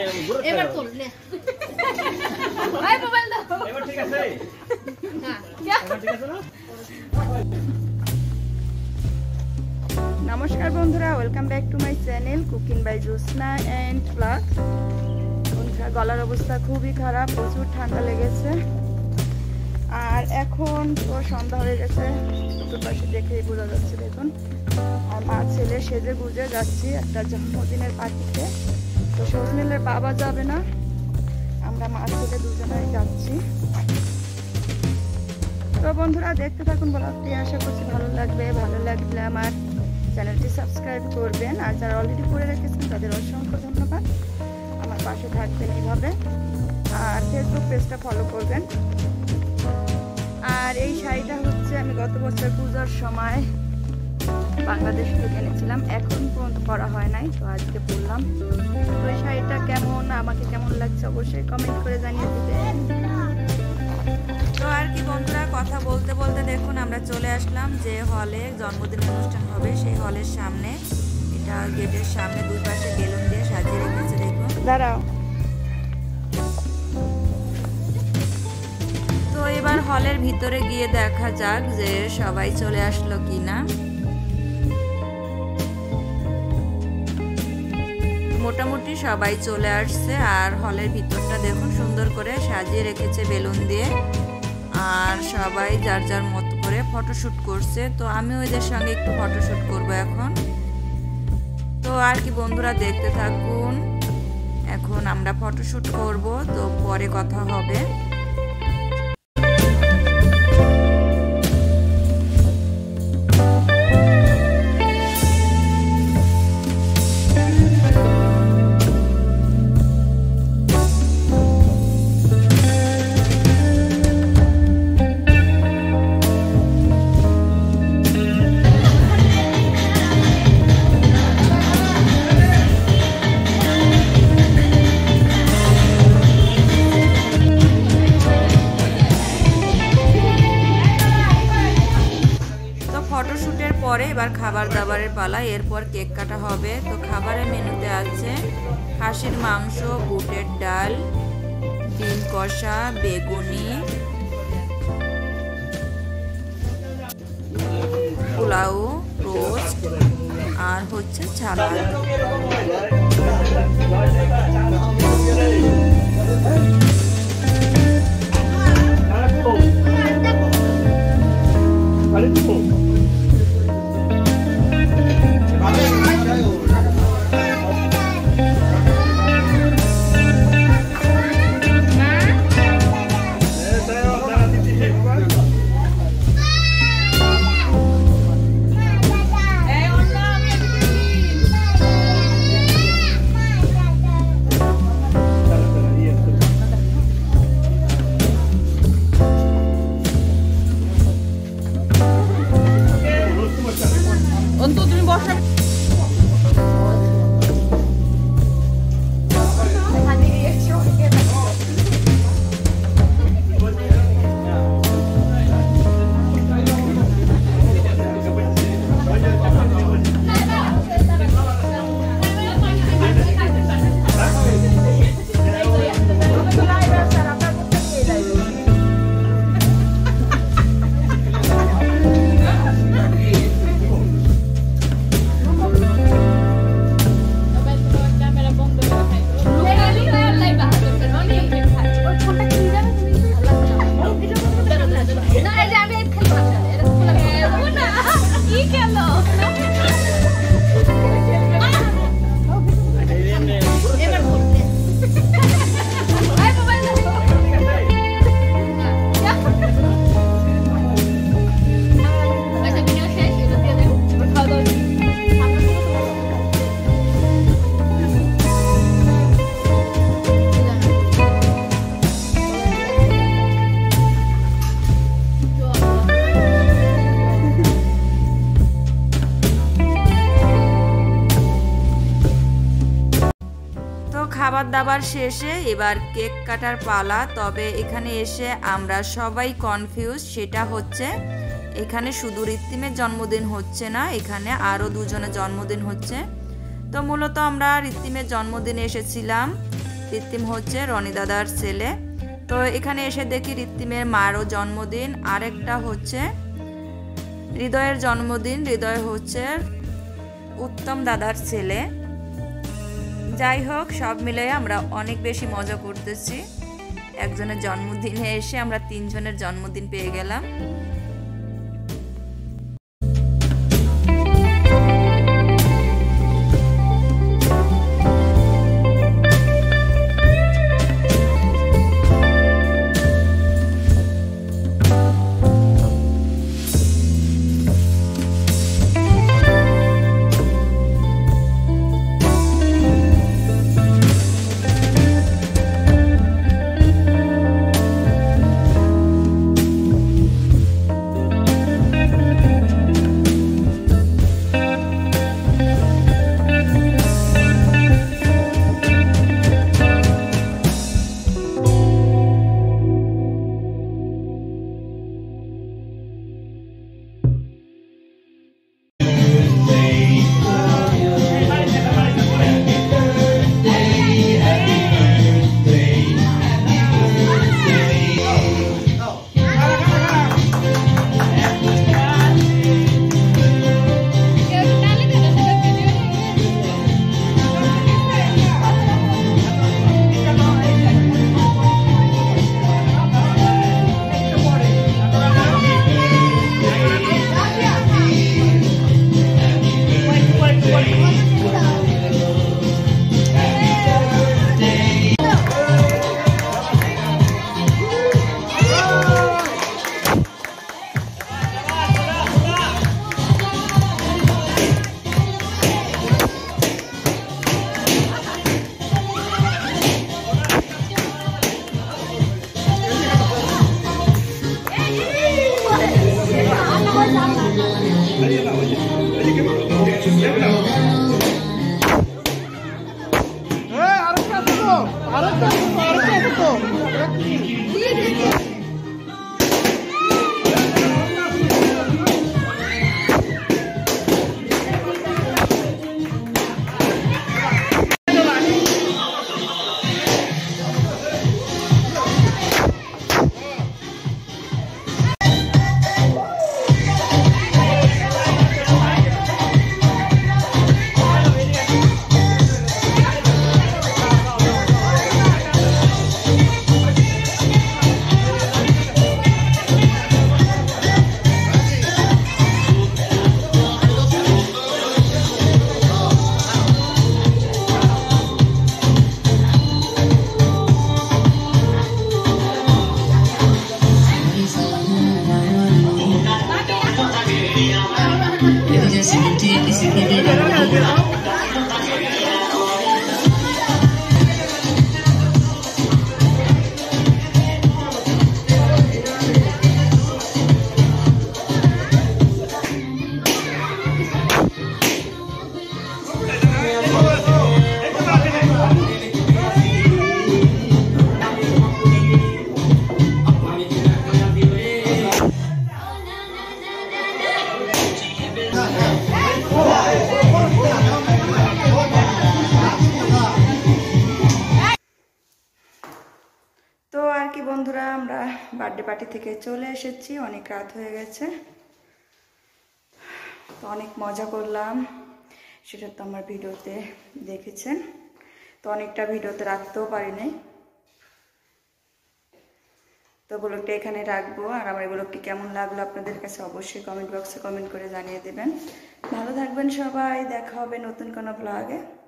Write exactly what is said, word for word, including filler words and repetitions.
এবার তোল নে ভাই মোবাইল দাও এবার ঠিক আছে না এবার ঠিক আছে না নমস্কার বন্ধুরা, welcome back to my channel cooking by Josna and blog. বন্ধুরা, গলার অবস্থা খুবই খারাপ, প্রচুর ঠান্ডা লেগেছে। আর এখন তো সন্ধ্যা হয়ে গেছে, চতুর্পাশে দেখেই বোঝা যাচ্ছে। দেখুন, আর মা ছেলে সেজে গুজে যাচ্ছি একটা জন্মদিনের পার্টিতে। তো সজনেলের বাবা যাবে না, আমরা মা ছেলে দুজনেই যাচ্ছি। তো বন্ধুরা, দেখতে থাকুন ব্লগটি, আশা করছি ভালো লাগবে। ভালো লাগলে আমার চ্যানেলটি সাবস্ক্রাইব করবেন, আর যারা অলরেডি করে রেখেছেন তাদের অসংখ্য ধন্যবাদ। আমার পাশে থাকবেন এইভাবে, আর ফেসবুক পেজটা ফলো করবেন। আর এই শাড়িটা হচ্ছে আমি গত বছর পূজার সময় বাংলাদেশ থেকে এনেছিলাম, এখন পর্যন্ত পরা হয় নাই, তো আজকে পরলাম। তো এই শাড়িটা কেমন, আমাকে কেমন লাগছে অবশ্যই কমেন্ট করে জানিয়ে দিবেন। তো আর কি বন্ধুরা, কথা বলতে বলতে দেখুন আমরা চলে আসলাম যে হলে জন্মদিন অনুষ্ঠান হবে, সেই হলের সামনে। এটা গেটের সামনে দুই পাশে বেলুন দিয়ে সাজিয়ে রেখেছে। দেখুন, দাঁড়াও। তো এবার হলের ভিতরে গিয়ে দেখা যাক যে সবাই চলে আসলো কিনা। মোটামুটি সবাই চলে আসছে। আর হলের ভিতরটা দেখুন সুন্দর করে সাজিয়ে রেখেছে বেলুন দিয়ে, আর সবাই যার যার মতো করে ফটোশুট করছে। তো আমি ওদের সঙ্গে একটু ফটোশুট করব এখন। তো আর কি বন্ধুরা, দেখতে থাকুন। এখন আমরা ফটোশুট করব, তো পরে কথা হবে। ফটোশুটের পরে এবার খাবার দাবারের পালা, এরপর কেক কাটা হবে। তো খাবারের মেনুতে আছে খাসির মাংস, বুটের ডাল, ডিম কষা, বেগুনি, পোলাও, রোস্ট, আর হচ্ছে ছালাদ। খাবার দাবার শেষে এবার কেক কাটার পালা। তবে এখানে এসে আমরা সবাই কনফিউজ, সেটা হচ্ছে এখানে শুধু রিত্তিমের জন্মদিন হচ্ছে না, এখানে আরও দুজনের জন্মদিন হচ্ছে। তো মূলত আমরা রিত্তিমের জন্মদিনে এসেছিলাম রিত্তিম হচ্ছে রনি দাদার ছেলে। তো এখানে এসে দেখি রিত্তিমের মারও জন্মদিন, আরেকটা হচ্ছে হৃদয়ের জন্মদিন। হৃদয় হচ্ছে উত্তম দাদার ছেলে। যাই হোক, সব মিলে আমরা অনেক বেশি মজা করতেছি। একজনের জন্মদিনে এসে আমরা তিনজনের জন্মদিন পেয়ে গেলাম। বন্ধুরা, আমরা বার্থডে পার্টি থেকে চলে এসেছি, অনেক রাত হয়ে গেছে। তো অনেক মজা করলাম, সেটা তো আমার ভিডিওতে দেখেছেন। তো অনেকটা ভিডিওতে রাখতেও পারি নাই, তো ব্লগটা এখানে রাখবো। আর আমার ব্লগটি কেমন লাগলো আপনাদের কাছে অবশ্যই কমেন্ট বক্সে কমেন্ট করে জানিয়ে দেবেন। ভালো থাকবেন সবাই, দেখা হবে নতুন কোনো ব্লগে।